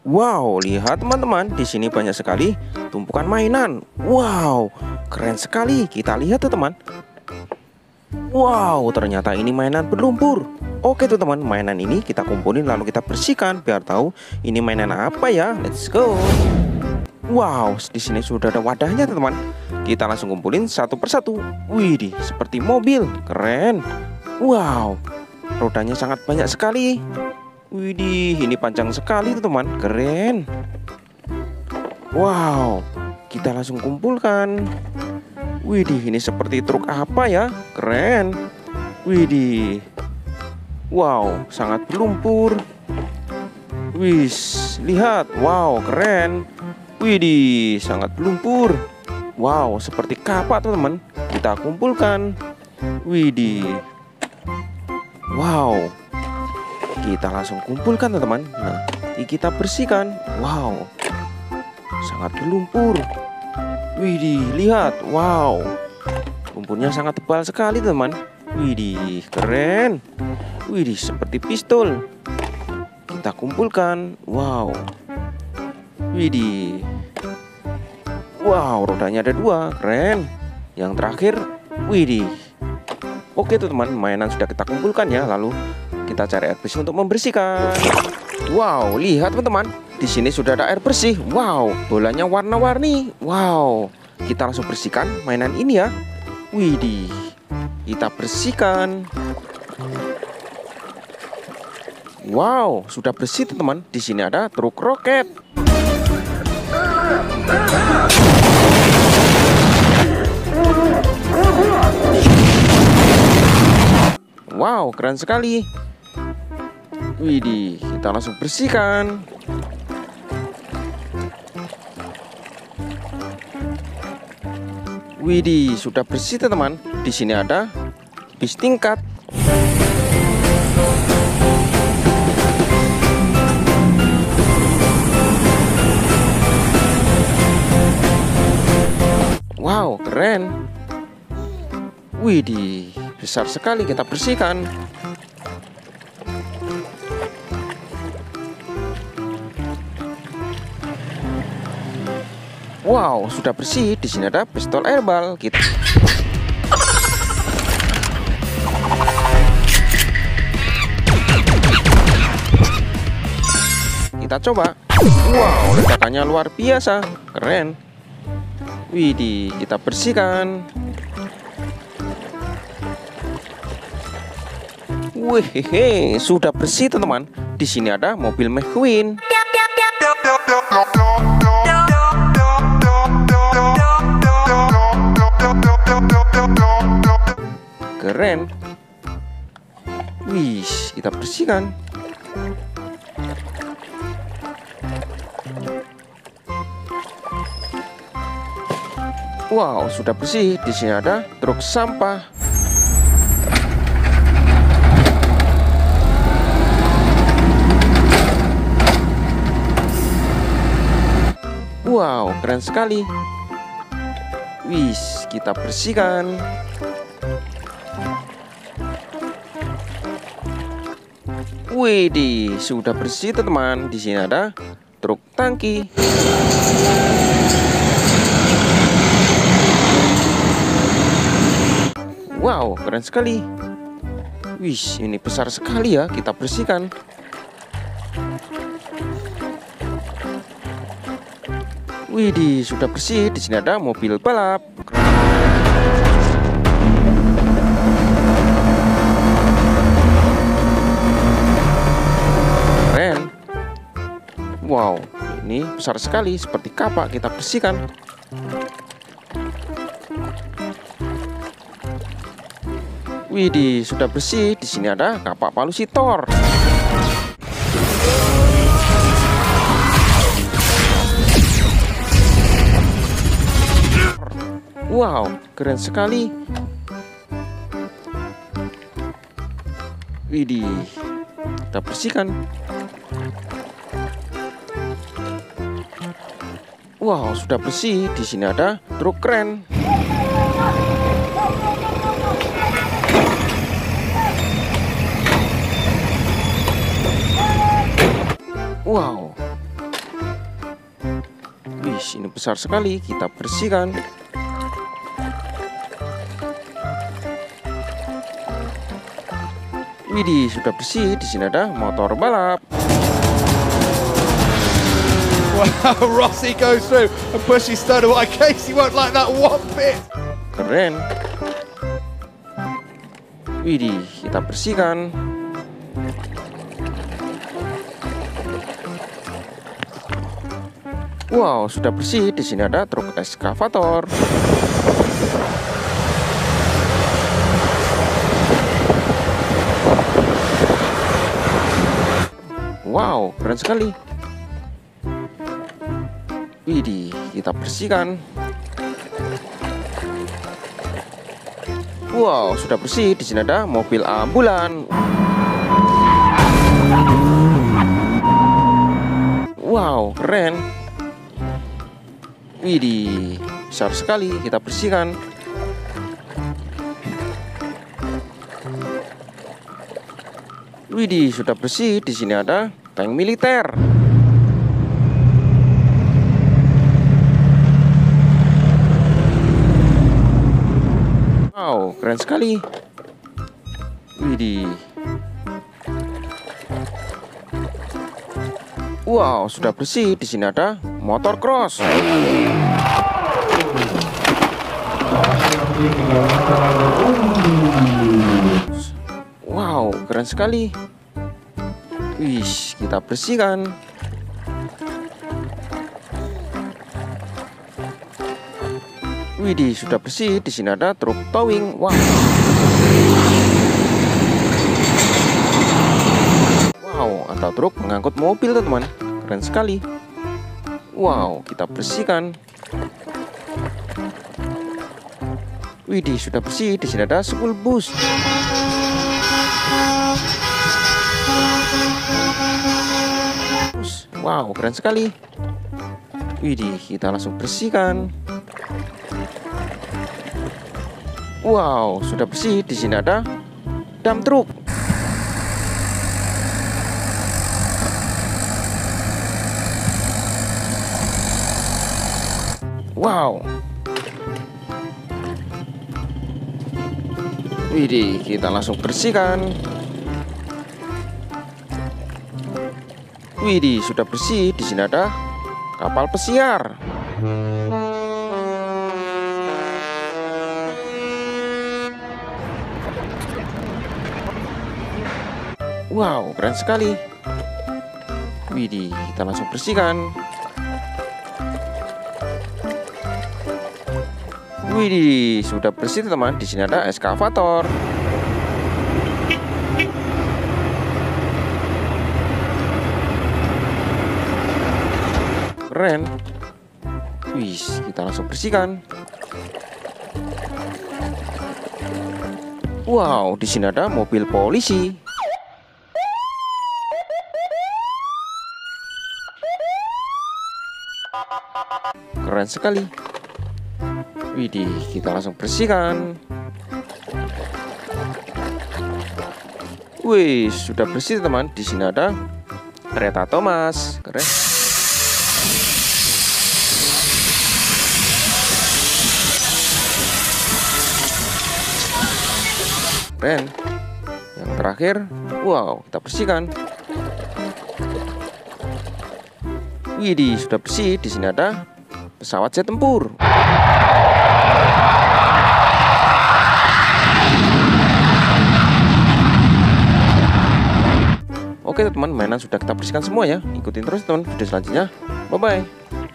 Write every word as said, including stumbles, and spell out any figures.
Wow, lihat teman-teman, di sini banyak sekali tumpukan mainan. Wow, keren sekali. Kita lihat tuh teman. Wow, ternyata ini mainan berlumpur. Oke tuh teman, mainan ini kita kumpulin lalu kita bersihkan biar tahu ini mainan apa ya. Let's go. Wow, di sini sudah ada wadahnya teman. Kita langsung kumpulin satu persatu. Wih, seperti mobil, keren. Wow, rodanya sangat banyak sekali. Widih, ini panjang sekali tuh teman, keren. Wow, kita langsung kumpulkan. Widih, ini seperti truk apa ya? Keren. Widih. Wow, sangat berlumpur. Wis, lihat. Wow, keren. Widih, sangat berlumpur. Wow, seperti kapak tuh teman. Kita kumpulkan. Widih. Wow. Kita langsung kumpulkan teman-teman. Nah, kita bersihkan. Wow, sangat berlumpur. Widih, lihat. Wow, lumpurnya sangat tebal sekali teman. Widih, keren. Widih, seperti pistol. Kita kumpulkan. Wow. Widih. Wow, rodanya ada dua, keren. Yang terakhir, widih. Oke tuh teman, mainan sudah kita kumpulkan ya. Lalu kita cari air bersih untuk membersihkan. Wow, lihat teman-teman, di sini sudah ada air bersih. Wow, bolanya warna-warni. Wow, kita langsung bersihkan mainan ini ya. Widih, kita bersihkan. Wow, sudah bersih teman-teman. Di sini ada truk roket. Wow, keren sekali. Widih, kita langsung bersihkan. Widih, sudah bersih teman. Di sini ada bis tingkat. Wow, keren. Widih, besar sekali, kita bersihkan. Wow, sudah bersih. Di sini ada pistol airball. Kita Kita coba. Wow, ledakannya luar biasa. Keren. Widih, kita bersihkan. Wih, sudah bersih teman-teman. Di sini ada mobil McQueen. Keren. Wih, kita bersihkan. Wow, sudah bersih. Di sini ada truk sampah. Wow, keren sekali. Wis, kita bersihkan. Widih, sudah bersih teman-teman. Di sini ada truk tangki. Wow, keren sekali. Wih, ini besar sekali ya. Kita bersihkan. Widih, sudah bersih. Di sini ada mobil balap. Keren. Wow, ini besar sekali, seperti kapak. Kita bersihkan. Widih, sudah bersih. Di sini ada kapak palusi Thor. Wow, keren sekali. Widih, kita bersihkan. Wow, sudah bersih. Di sini ada truk keren. Wow, Wih, ini besar sekali. Kita bersihkan. Widih, sudah bersih. Di sini ada motor balap. Wow, Rossi goes through and pushes Stoner away. Casey won't like that one bit. Keren. Widih, kita bersihkan. Wow, sudah bersih. Di sini ada truk ekskavator. Wow, keren sekali. Widih, kita bersihkan. Wow, sudah bersih. Di sini ada mobil ambulan. Wow, keren. Widih, besar sekali. Kita bersihkan. Widih, sudah bersih. Di sini ada tank militer. Wow, keren sekali. Widih. Wow, sudah bersih. Di sini ada motor cross. Wow, keren sekali. Wih, kita bersihkan. Widih, sudah bersih. Di sini ada truk towing. Wow. Wow, atau truk mengangkut mobil, teman-teman. Keren sekali. Wow, kita bersihkan. Widih, sudah bersih. Di sini ada school bus. Wow, keren sekali. Widih, kita langsung bersihkan. Wow, sudah bersih. Di sini ada dump truck. Wow. Widih, kita langsung bersihkan. Widih, sudah bersih. Di sini ada kapal pesiar. Wow, keren sekali. Widih, kita langsung bersihkan. Widih, sudah bersih, teman. Di sini ada ekskavator. Keren. Wih, kita langsung bersihkan. Wow, di sini ada mobil polisi. Keren sekali. Widih, kita langsung bersihkan. Wih, sudah bersih, teman. Di sini ada kereta Thomas. Keren. Keren. Yang terakhir, wow, kita bersihkan. Widih, sudah bersih. Di sini ada pesawat jet tempur. Oke teman, mainan sudah kita bersihkan semua ya. Ikutin terus teman video selanjutnya. Bye bye.